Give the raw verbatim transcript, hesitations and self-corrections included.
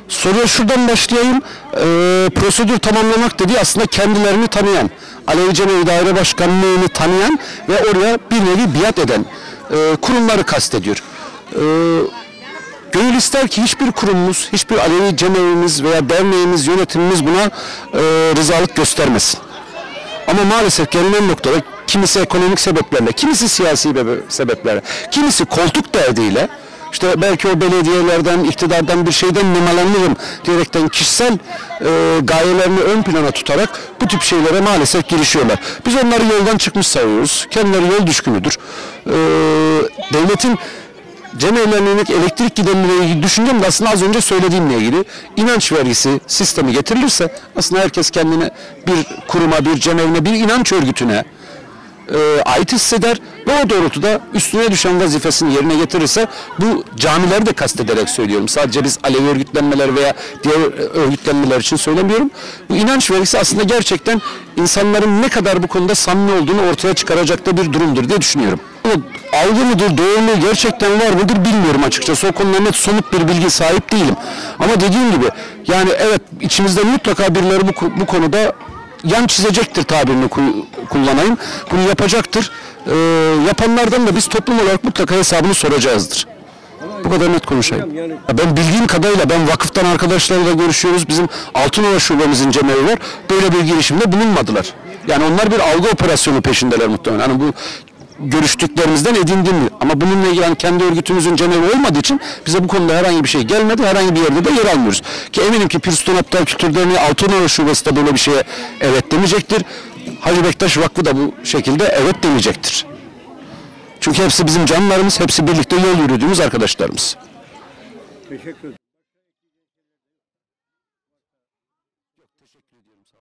Soruya şuradan başlayayım. Ee, prosedür tamamlamak dediği aslında kendilerini tanıyan, Alevi Cemevi Daire Başkanlığı'nı tanıyan ve oraya bir nevi biat eden e, kurumları kastediyor. E, gönül ister ki hiçbir kurumumuz, hiçbir Alevi Cemevimiz veya derneğimiz, yönetimimiz buna e, rızalık göstermesin. Ama maalesef gelinen noktada kimisi ekonomik sebeplerle, kimisi siyasi sebeplerle, kimisi koltuk derdiyle, İşte belki o belediyelerden, iktidardan bir şeyden nemalanırım diyerekten kişisel e, gayelerini ön plana tutarak bu tip şeylere maalesef girişiyorlar. Biz onları yoldan çıkmış sayıyoruz. Kendileri yol düşkünüdür. E, devletin cemevlerine yönelik elektrik giderimleriyle ilgili düşüncem de aslında az önce söylediğimle ilgili inanç vergisi sistemi getirilirse aslında herkes kendine bir kuruma, bir cemevine, bir inanç örgütüne E, ait hisseder ve o doğrultuda üstüne düşen vazifesini yerine getirirse, bu camileri de kastederek söylüyorum. Sadece biz Alevi örgütlenmeler veya diğer örgütlenmeler için söylemiyorum. Bu inanç vergisi aslında gerçekten insanların ne kadar bu konuda samimi olduğunu ortaya çıkaracak da bir durumdur diye düşünüyorum. Algı mıdır, doğru mu, gerçekten var mıdır bilmiyorum açıkçası. O konuda net somut bir bilgi sahip değilim. Ama dediğim gibi yani evet, içimizde mutlaka birileri bu, bu konuda yan çizecektir tabirini kullanayım. Bunu yapacaktır. Ee, yapanlardan da biz toplum olarak mutlaka hesabını soracağızdır. Bu kadar net konuşayım. Ben bildiğim kadarıyla, ben vakıftan arkadaşlarla görüşüyoruz. Bizim Altınova şubemizin cemevi var. Böyle bir girişimde bulunmadılar. Yani onlar bir algı operasyonu peşindeler muhtemelen. Yani bu görüştüklerimizden edindiğim, ama bununla ilgili yani kendi örgütümüzün cemevi olmadığı için bize bu konuda herhangi bir şey gelmedi, herhangi bir yerde de yer almıyoruz. Ki eminim ki Pir Sultan Abdal Kültür Derneği Altınova Şubesi de böyle bir şeye evet demeyecektir. Hacı Bektaş Vakfı da bu şekilde evet demeyecektir. Çünkü hepsi bizim canlarımız, hepsi birlikte yol yürüdüğümüz arkadaşlarımız. Teşekkür ederim.